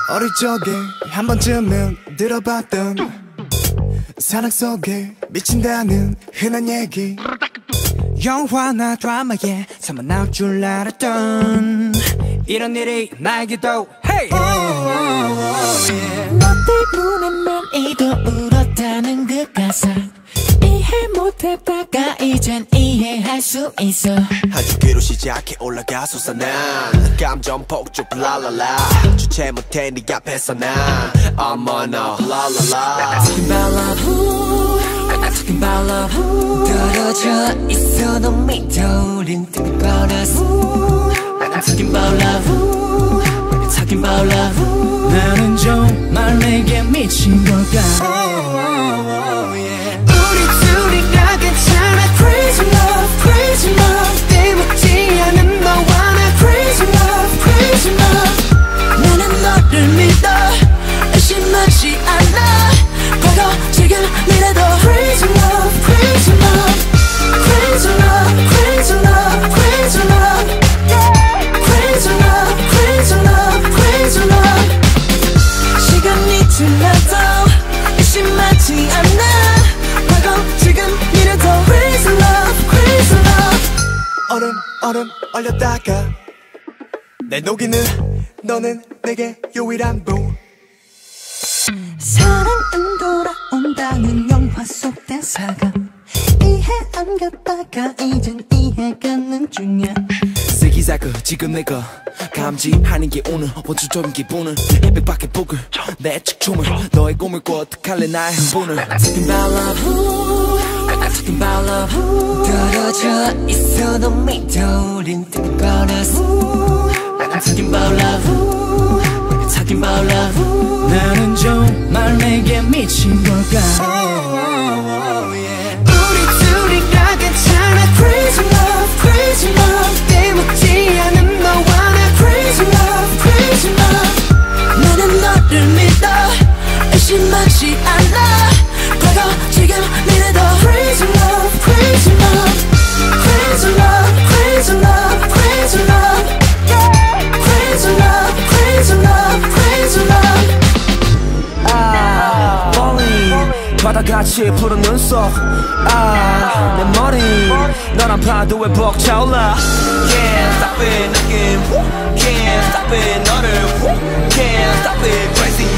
어릴 적에 한 번쯤은 들어봤던 사랑 속에 미친다는 흔한 얘기, 영화나 드라마에 서만 나올 줄 알았던 이런 일이 나에게도 hey! 너 때문에 매일도 울었다는 그 가사 이해 못해다가 이젠 이해할 수 있어. 아주 귀로 시작해 올라가 솟아난 감정 폭죽 랄랄라 주체 못해 네 앞에서 난 어머나 랄랄라. Talking about love, talking about love. 떨어져 있어도 믿어 우린 thinking about us. Talking about love, talking about love. 나는 정말 내게 미친 걸까? Crazy love, crazy love. 때묻지 않은 너와 나 crazy love, crazy love. 나는 너를 믿어 의심하지 않아. 과거 지금 미래도 crazy love, crazy love. Crazy love, crazy love, crazy love. Crazy love, crazy love, crazy love. 시간이 지나도 의심하지 않아. 지금 이래도 crazy love, crazy love. 얼음 얼렸다가 내 녹이는 너는 내게 유일한 부. 사랑은 돌아온다는 영화 속 대사가 이해 안 갔다가 이젠 이해가는 중이야. 새기사그 지금 내가 감지하는 게 오늘 원초적인 기분은 햇빛밖에 북을 내 측춤을 너의 꿈을 꿔 어떡할래 나의 흥분을. Talking about love, talking about love. 떨어져 있어도 믿어 우린 thinking about us. Talking about love, talking about love. 나는 정말 내게 미친 걸까? Crazy love, crazy love. 때묻지 않은 너와 나 crazy love, crazy love. 나는 너를 믿어 의심하지 않아. 과거 지금 미래도 crazy love, crazy love. Crazy love, crazy love, crazy love. Crazy love, crazy love, crazy love. 멀리 바다같이 푸른 눈속 내 머리 너란 파도에 벅차올라. Can't stop it 느낌 Can't stop it 너를 Can't stop it crazy.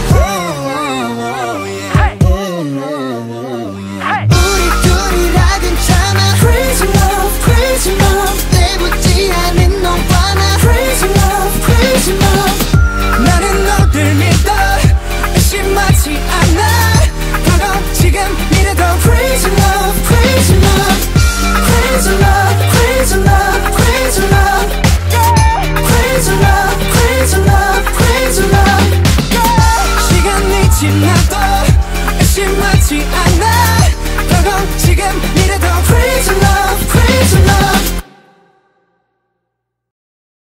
우리 둘이라 괜찮아. Crazy love, crazy love. 때묻지 않은 너와 나 crazy love, crazy love. 나는 너를 믿어 의심하지 않아. 과거 지금 미래도 crazy love, crazy love. Crazy love, crazy love, crazy love. Crazy love, crazy love, crazy love. 시간이 지나도 의심하지 않아. 과거 지금 미래도 crazy love, crazy love.